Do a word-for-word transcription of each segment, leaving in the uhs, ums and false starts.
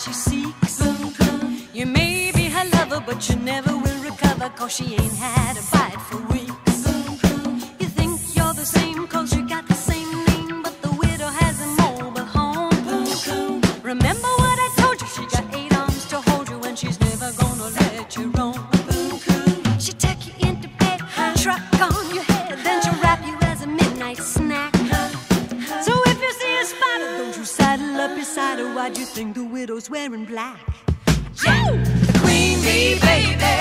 she seeks. You may be her lover, but you never will recover, 'cause she ain't had a bite for weeks. You think you're the same 'cause you got the same name, but the widow has a mobile home. Remember what I told you, she got eight arms to hold you, and she's never gonna let you roam. She take you into bed, truck on your head, then she'll wrap you as a midnight snack. So if you see a spider, don't you saddle up beside her. Why'd you think the widow's wearing black? Yeah. The queen bee, baby,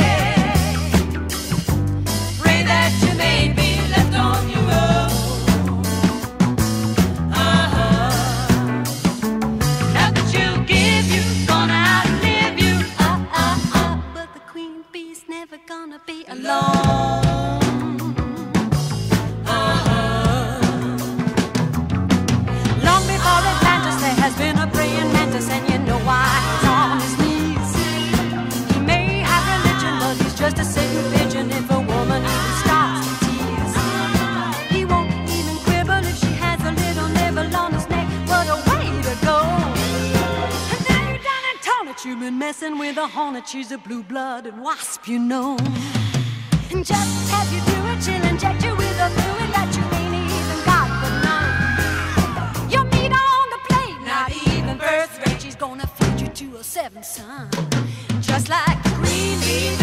pray that you may be left on your own. Uh-huh. Not that she'll give you, gonna outlive you. Uh-uh-uh. But the queen bee's never gonna be alone. Uh-huh. Long before Atlantis there has been a praying mantis, and you know why he's on his knees. He may have religion, but he's just a sitting pigeon if a woman even starts to tease. He won't even quibble if she has a little nibble on his neck. What a way to go. And now you're down in Tonnage, you've been messing with a hornet. She's a blue-blooded wasp, you know. And just as you do it, she'll inject you with a fluid that you ain't even got but none. Your meat on the plate, not even birth rate. She's gonna feed you to a seventh son, just like the queen bee.